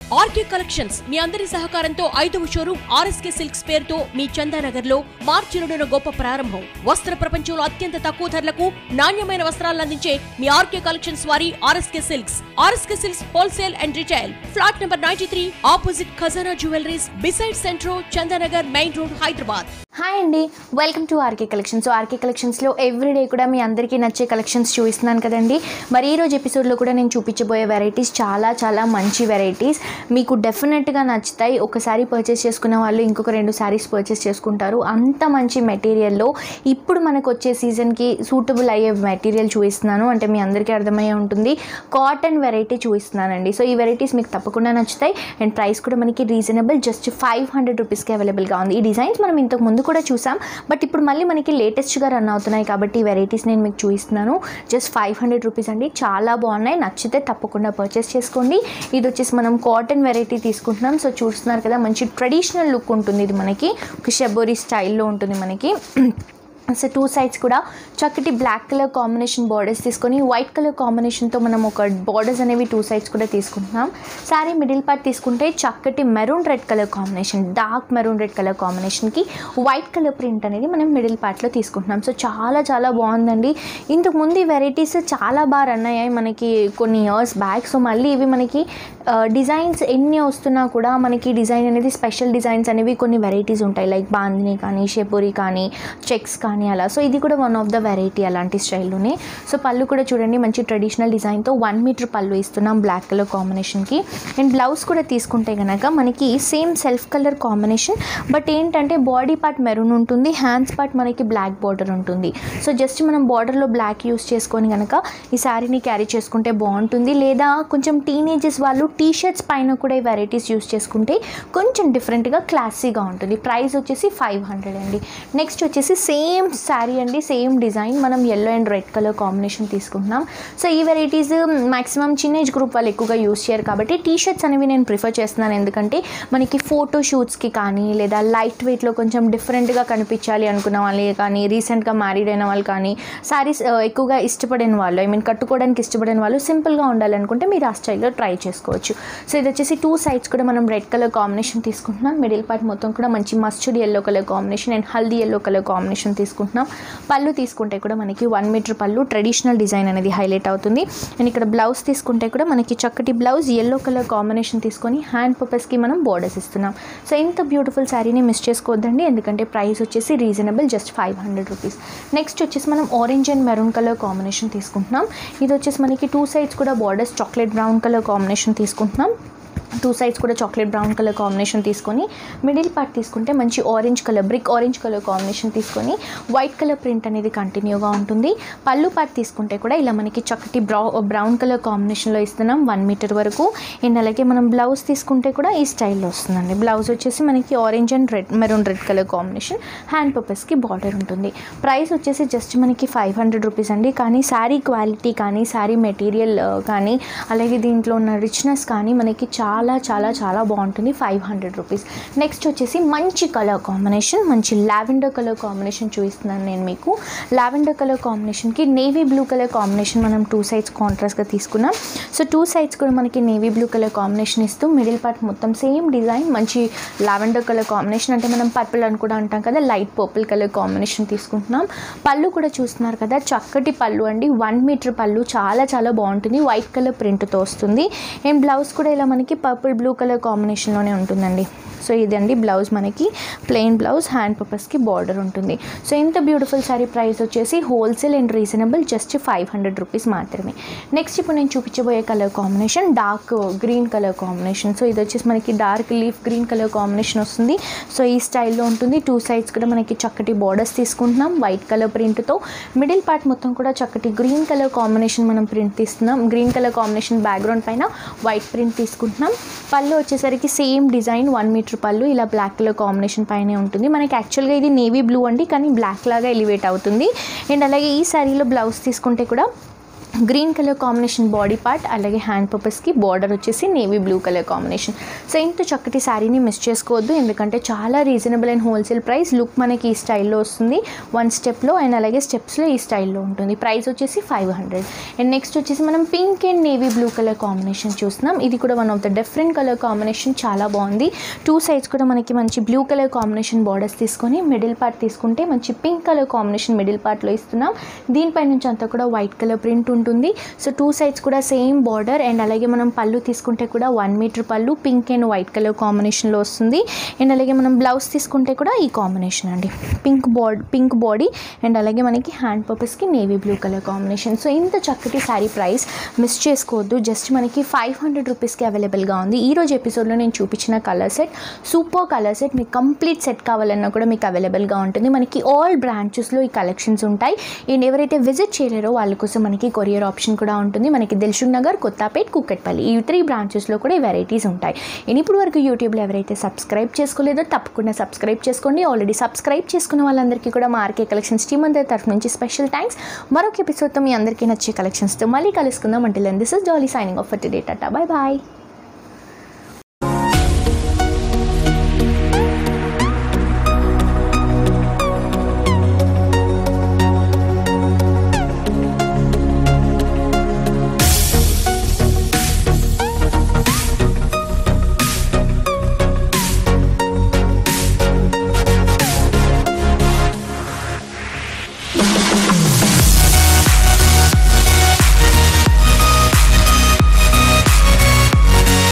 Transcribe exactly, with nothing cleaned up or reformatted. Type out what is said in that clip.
RK collections మీ అందరి సహకారంతో ఐదవ షోరూమ్ ఆర్ఎస్కే సిల్క్స్ పేరుతో మీ చందానగర్ లో మార్చి రెండున గొప్ప ప్రారంభం. వస్త్ర ప్రపంచంలో అత్యంత తక్కువ ధరలకు నాణ్యమైన వస్త్రాలను అందించే మీ ఆర్కే కలెక్షన్స్ వారి RSK silks. RSK silks wholesale and retail. Flat number ninety three opposite Khazana jewelleries beside Centro Chandanagar main road Hyderabad. Hi అండి, welcome to RK collections. So RK కలెక్షన్స్లో ఎవ్రీడే కూడా మీ అందరికీ నచ్చే కలెక్షన్స్ చూపిస్తున్నాను కదండి. మరి ఈరోజు ఎపిసోడ్లో కూడా నేను చూపించబోయే వెరైటీస్ చాలా చాలా మంచి వెరైటీస్, మీకు డెఫినెట్గా నచ్చుతాయి. ఒకసారి పర్చేస్ చేసుకున్న వాళ్ళు ఇంకొక రెండు శారీస్ పర్చేస్ చేసుకుంటారు. అంత మంచి మెటీరియల్లో ఇప్పుడు మనకు వచ్చే సీజన్కి సూటబుల్ అయ్యే మెటీరియల్ చూపిస్తున్నాను. అంటే మీ అందరికీ అర్థమయ్యే ఉంటుంది, కాటన్ వెరైటీ చూపిస్తున్నానండి. సో ఈ వెరైటీస్ మీకు తప్పకుండా నచ్చుతాయి. అండ్ ప్రైస్ కూడా మనకి రీజనబుల్, జస్ట్ ఫైవ్ హండ్రెడ్ రూపీస్కి అవైలబుల్గా ఉంది. ఈ డిజైన్స్ మనం ఇంతకు ముందు కూడా చూసాం, బట్ ఇప్పుడు మళ్ళీ మనకి లేటెస్ట్గా రన్ అవుతున్నాయి కాబట్టి ఈ వెరైటీస్ నేను మీకు చూపిస్తున్నాను. జస్ట్ ఫైవ్ హండ్రెడ్ రూపీస్ అండి, చాలా బాగున్నాయి. నచ్చితే తప్పకుండా పర్చేస్ చేసుకోండి. ఇది వచ్చేసి మనం కాటన్ వెరైటీ తీసుకుంటున్నాం. సో చూస్తున్నారు కదా, మంచి ట్రెడిషనల్ లుక్ ఉంటుంది. ఇది మనకి ఒక షెబోరీ స్టైల్లో ఉంటుంది మనకి. సో టూ సైడ్స్ కూడా చక్కటి బ్లాక్ కలర్ కాంబినేషన్ బార్డర్స్ తీసుకొని వైట్ కలర్ కాంబినేషన్తో మనం ఒక బార్డర్స్ అనేవి టూ సైడ్స్ కూడా తీసుకుంటున్నాం. శారీ మిడిల్ పార్ట్ తీసుకుంటే చక్కటి maroon red colour combination, dark maroon red colour కాంబినేషన్కి వైట్ కలర్ ప్రింట్ అనేది మనం మిడిల్ పార్ట్లో తీసుకుంటున్నాం. సో చాలా చాలా బాగుందండి. ఇంతకు ముందు ఈ వెరైటీస్ చాలా బాగా రన్ అయ్యాయి మనకి కొన్ని ఇయర్స్ బ్యాక్. సో మళ్ళీ ఇవి మనకి డిజైన్స్ ఎన్ని వస్తున్నా కూడా మనకి డిజైన్ అనేది స్పెషల్ డిజైన్స్ అనేవి కొన్ని వెరైటీస్ ఉంటాయి, లైక్ బాందిని కానీ షెపోరీ కానీ చెక్స్ కానీ అలా. సో ఇది కూడా వన్ ఆఫ్ ద వెరైటీ అలాంటి స్టైల్లోనే. సో పళ్ళు కూడా చూడండి, మంచి ట్రెడిషనల్ డిజైన్తో వన్ మీటర్ పళ్ళు ఇస్తున్నాం బ్లాక్ కలర్ కాంబినేషన్కి. అండ్ బ్లౌజ్ కూడా తీసుకుంటే కనుక మనకి same self colour combination, but ఏంటంటే బాడీ పార్ట్ మెరూన్ ఉంటుంది, హ్యాండ్స్ పార్ట్ మనకి బ్లాక్ బార్డర్ ఉంటుంది. సో జస్ట్ మనం బార్డర్లో బ్లాక్ యూస్ చేసుకొని కనుక ఈ శారీని క్యారీ చేసుకుంటే బాగుంటుంది. లేదా కొంచెం టీనేజెస్ వాళ్ళు టీ షర్ట్స్ పైన కూడా ఈ వెరైటీస్ యూస్ చేసుకుంటే కొంచెం డిఫరెంట్గా క్లాసీగా ఉంటుంది. ప్రైస్ వచ్చేసి ఫైవ్ హండ్రెడ్ అండి. నెక్స్ట్ వచ్చేసి సేమ్ శారీ అండి, సేమ్ డిజైన్, మనం yellow and red colour combination తీసుకుంటున్నాం. సో ఈ వెరైటీస్ మాక్సిమం చిన్న ఏజ్ గ్రూప్ వాళ్ళు ఎక్కువగా యూస్ చేయరు కాబట్టి టీ షర్ట్స్ అనేవి నేను ప్రిఫర్ చేస్తున్నాను. ఎందుకంటే మనకి ఫోటో షూట్స్కి కానీ లేదా లైట్ వెయిట్లో కొంచెం డిఫరెంట్గా కనిపించాలి అనుకున్న వాళ్ళు కానీ, రీసెంట్గా మ్యారీడ్ అయిన వాళ్ళు కానీ, శారీస్ ఎక్కువగా ఇష్టపడిన వాళ్ళు, ఐ మీన్ కట్టుకోవడానికి ఇష్టపడిన వాళ్ళు, సింపుల్గా ఉండాలనుకుంటే మీరు ఆ స్టైల్లో ట్రై చేసుకోవచ్చు. సో ఇది వచ్చేసి టూ సైడ్స్ కూడా మనం రెడ్ కలర్ కాంబినేషన్ తీసుకుంటున్నాం. మిడిల్ పార్ట్ మొత్తం కూడా మంచి mustard yellow colour combination and haldi yellow colour combination తీసుకుంటున్నాం. పళ్ళు తీసుకుంటే కూడా మనకి వన్ మీటర్ పళ్ళు, ట్రెడిషనల్ డిజైన్ అనేది హైలైట్ అవుతుంది. అండ్ ఇక్కడ బ్లౌజ్ తీసుకుంటే కూడా మనకి చక్కటి బ్లౌజ్ ఎల్లో కలర్ కాంబినేషన్ తీసుకొని హ్యాండ్ పర్పస్కి మనం బోర్డర్స్ ఇస్తున్నాం. సో ఇంత బ్యూటిఫుల్ శారీని మిస్ చేసుకోవద్దండి, ఎందుకంటే ప్రైస్ వచ్చేసి reasonable, just five hundred rupees. Next వచ్చేసి మనం orange and maroon colour combination తీసుకుంటున్నాం. ఇది వచ్చేసి మనకి టూ సైడ్స్ కూడా borders chocolate brown colour combination తీసుకుంటున్నాం. టూ సైడ్స్ కూడా చాక్లెట్ బ్రౌన్ కలర్ కాంబినేషన్ తీసుకొని మిడిల్ పార్ట్ తీసుకుంటే మంచి orange colour, brick orange colour combination తీసుకొని వైట్ కలర్ ప్రింట్ అనేది కంటిన్యూగా ఉంటుంది. పళ్ళు పార్ట్ తీసుకుంటే కూడా ఇలా మనకి చక్కటి బ్రౌ బ్రౌన్ కలర్ కాంబినేషన్లో ఇస్తున్నాం వన్ మీటర్ వరకు. అండ్ అలాగే మనం బ్లౌజ్ తీసుకుంటే కూడా ఈ స్టైల్లో వస్తుందండి. బ్లౌజ్ వచ్చేసి మనకి orange and red maroon red colour combination, hand పర్పస్కి బార్డర్ ఉంటుంది. ప్రైస్ వచ్చేసి జస్ట్ మనకి ఫైవ్ హండ్రెడ్ రూపీస్ అండి. కానీ శారీ క్వాలిటీ కానీ, శారీ మెటీరియల్ కానీ, అలాగే దీంట్లో ఉన్న రిచ్నెస్ కానీ మనకి చాలా చాలా చాలా చాలా బాగుంటుంది. Five hundred rupees. నెక్స్ట్ వచ్చేసి మంచి కలర్ కాంబినేషన్, మంచి లావెండర్ కలర్ కాంబినేషన్ చూపిస్తున్నాను నేను మీకు. లావెండర్ కలర్ కాంబినేషన్కి నేవీ బ్లూ కలర్ కాంబినేషన్ మనం టూ సైడ్స్ కాంట్రాస్ట్గా తీసుకున్నాం. సో టూ సైడ్స్ కూడా మనకి నేవీ బ్లూ కలర్ కాంబినేషన్ ఇస్తూ మిడిల్ పార్ట్ మొత్తం సేమ్ డిజైన్, మంచి లావెండర్ కలర్ కాంబినేషన్, అంటే మనం పర్పుల్ అని కూడా అంటాం కదా, లైట్ పర్పుల్ కలర్ కాంబినేషన్ తీసుకుంటున్నాం. పళ్ళు కూడా చూస్తున్నారు కదా, చక్కటి పళ్ళు అండి, వన్ మీటర్ పళ్ళు, చాలా చాలా బాగుంటుంది, వైట్ కలర్ ప్రింట్తో వస్తుంది. అండ్ బ్లౌజ్ కూడా ఇలా మనకి పర్పుల్ బ్లూ కలర్ కాంబినేషన్లోనే ఉంటుందండి. సో ఇదండి బ్లౌజ్, మనకి ప్లెయిన్ బ్లౌజ్, హ్యాండ్ పర్పస్కి బార్డర్ ఉంటుంది. సో ఇంత బ్యూటిఫుల్ శారీ ప్రైస్ వచ్చేసి wholesale and reasonable, just five hundred rupees మాత్రమే. నెక్స్ట్ ఇప్పుడు నేను చూపించబోయే colour combination dark green colour combination. So ఇది వచ్చేసి మనకి dark leaf green colour combination వస్తుంది. సో ఈ స్టైల్లో ఉంటుంది. టూ సైడ్స్ కూడా మనకి చక్కటి బార్డర్స్ తీసుకుంటున్నాం వైట్ కలర్ ప్రింట్తో. మిడిల్ పార్ట్ మొత్తం కూడా చక్కటి గ్రీన్ కలర్ కాంబినేషన్ మనం ప్రింట్ తీస్తున్నాం. గ్రీన్ కలర్ కాంబినేషన్ బ్యాక్గ్రౌండ్ పైన వైట్ ప్రింట్ తీసుకుంటున్నాం. పళ్ళు వచ్చేసరికి సేమ్ డిజైన్, వన్ మీటర్ పళ్ళు, ఇలా బ్లాక్ కలర్ కాంబినేషన్ పైనే ఉంటుంది. మనకి యాక్చువల్గా ఇది నేవీ బ్లూ అండి, కానీ బ్లాక్ లాగా ఎలివేట్ అవుతుంది. అండ్ అలాగే ఈ శారీలో బ్లౌజ్ తీసుకుంటే కూడా green colour combination body part, అలాగే హ్యాండ్ పర్పస్కి బార్డర్ వచ్చేసి navy blue colour combination. So ఇంత చక్కటి శారీని మిస్ చేసుకోవద్దు, ఎందుకంటే చాలా reasonable and wholesale price. Look మనకి ఈ స్టైల్లో వస్తుంది, వన్ స్టెప్లో అండ్ అలాగే స్టెప్స్లో ఈ స్టైల్లో ఉంటుంది. ప్రైస్ వచ్చేసి ఫైవ్ హండ్రెడ్. అండ్ నెక్స్ట్ వచ్చేసి మనం pink and navy blue colour combination చూస్తున్నాం. ఇది కూడా one of the different colour combination, చాలా బాగుంది. టూ సైడ్స్ కూడా మనకి మంచి బ్లూ కలర్ కాంబినేషన్ బార్డర్స్ తీసుకొని మిడిల్ పార్ట్ తీసుకుంటే మంచి పింక్ కలర్ కాంబినేషన్ మిడిల్ పార్ట్లో ఇస్తున్నాం. దీనిపై నుంచి అంతా కూడా వైట్ కలర్ ప్రింట్ ఉంటుంది. సో టూ సైడ్స్ కూడా సేమ్ బార్డర్ అండ్ అలాగే మనం పళ్ళు తీసుకుంటే కూడా వన్ మీటర్ పళ్ళు పింక్ అండ్ వైట్ కలర్ కాంబినేషన్లో వస్తుంది. అండ్ అలాగే మనం బ్లౌజ్ తీసుకుంటే కూడా ఈ కాంబినేషన్ అండి, pink bod pink body and అలాగే మనకి హ్యాండ్ పర్పస్కి navy blue colour combination. So ఇంత చక్కటి శారీ ప్రైస్ మిస్ చేసుకోవద్దు, జస్ట్ మనకి ఫైవ్ హండ్రెడ్ రూపీస్కి అవైలబుల్గా ఉంది. ఈరోజు ఎపిసోడ్లో నేను చూపించిన colour set super colour set. మీకు కంప్లీట్ సెట్ కావాలన్నా కూడా మీకు అవైలబుల్గా ఉంటుంది. మనకి ఆల్ బ్రాంచెస్లో ఈ కలెక్షన్స్ ఉంటాయి. అండ్ ఎవరైతే విజిట్ చేయలేరో వాళ్ళ కోసం మనకి కొరియర్ ఆప్షన్ కూడా ఉంటుంది. మనకి దిల్సుఖ్ నగర్, కొత్తపేట్, కుక్కట్పల్లి ఈ త్రీ బ్రాంచెస్లో కూడా ఈ వెరైటీస్ ఉంటాయి. అండ్ ఇప్పుడు వరకు యూట్యూబ్లో ఎవరైతే సబ్స్క్రైబ్ చేసుకోలేదో తప్పకుండా సబ్స్క్రైబ్ చేసుకోండి. ఆల్రెడీ సబ్స్క్రైబ్ చేసుకున్న వాళ్ళందరికీ కూడా మా ఆర్కే కలెక్షన్స్ టీమ్ అందరి తరఫు నుంచి స్పెషల్ థ్యాంక్స్. మరొక ఎపిసోడ్తో మీ అందరికీ నచ్చే కలెక్షన్స్తో మళ్ళీ కలుసుకుందాం. అంటే this is Dolly signing off for today. Tata, bye bye.